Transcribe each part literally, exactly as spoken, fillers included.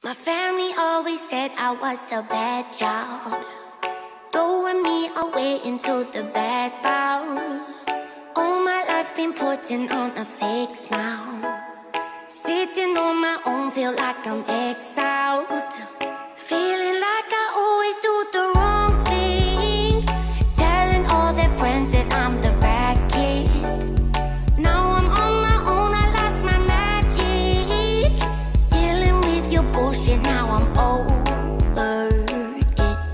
My family always said I was the bad child, throwing me away into the bad bowl. All my life been putting on a fake smile, sitting on my own, feel like I'm exiled, feeling like I always do the wrong things, telling all their friends that I'm the bad kid. Now I'm on my own, I lost my magic, dealing with your bullshit, now I'm over it.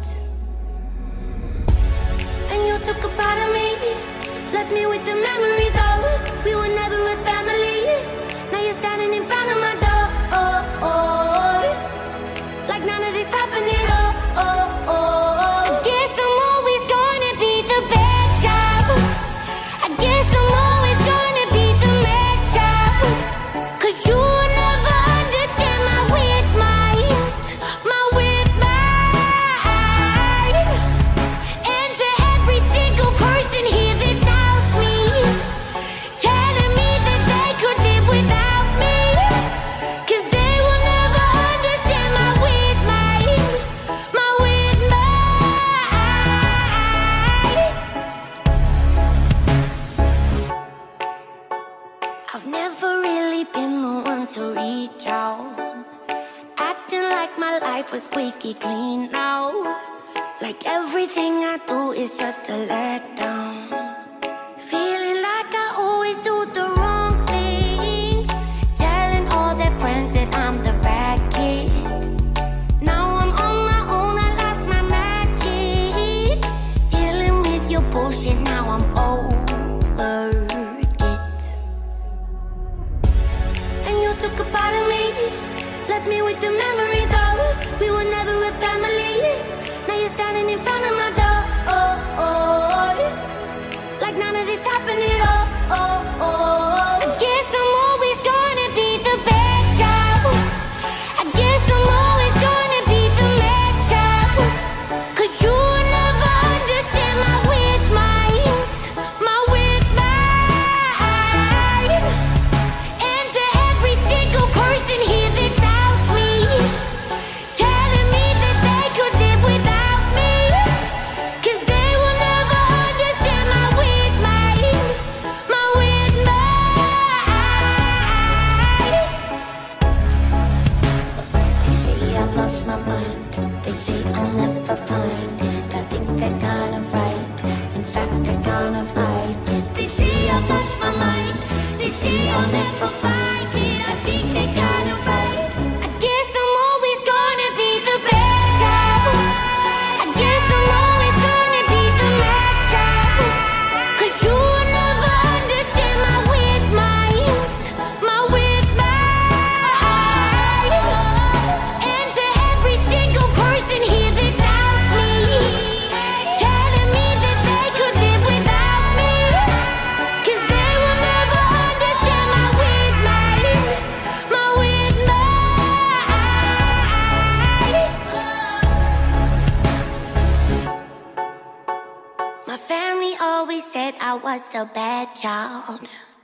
And you took a part of me, left me with the memories of we were never a family. Now you're standing in front of my door, oh, oh, like none of this happened at all. Oh, oh, oh. I guess I'm always gonna be the bad child. I guess I'm always gonna be the mad child, 'cause you will never understand my weird mind, my weird mind. And to every single person here that doubts me, telling me that they could live without me, 'cause they will never understand my weird mind, my weird mind. I've never really been the one to reach out, acting like my life was squeaky clean now, like everything I do is just a letdown, feeling like I always do the wrong things, telling all their friends that I'm the bad kid. Now I'm on my own, I lost my magic, dealing with your bullshit, now I'm over it. And you took a part of me, left me with the memories of we were never a family. Now you're standing in front of my door, oh, oh, like none of this happened at all. Oh, oh, I guess I'm always gonna be the bad child. I guess I'm always gonna be the mad child, 'cause you will never understand my weird mind, my weird mind. And to every single person here that doubts me, telling me that they could live without me, 'cause they will never understand my weird mind, my weird mind. They say I've lost my mind, they say I'll never find it. I think they're kind of right, in fact they're kind of right. They say I've lost my mind, they say I'll never find it. I think they're kind of right. I guess I'm always gonna be the bad child. I guess I'm always gonna be the mad child, 'cause you will never understand my weird mind, my weird mind. And to every single person here that doubts me, telling me that they could live without me, 'cause they will never understand my weird mind, my weird mind. My family always said I was the bad child.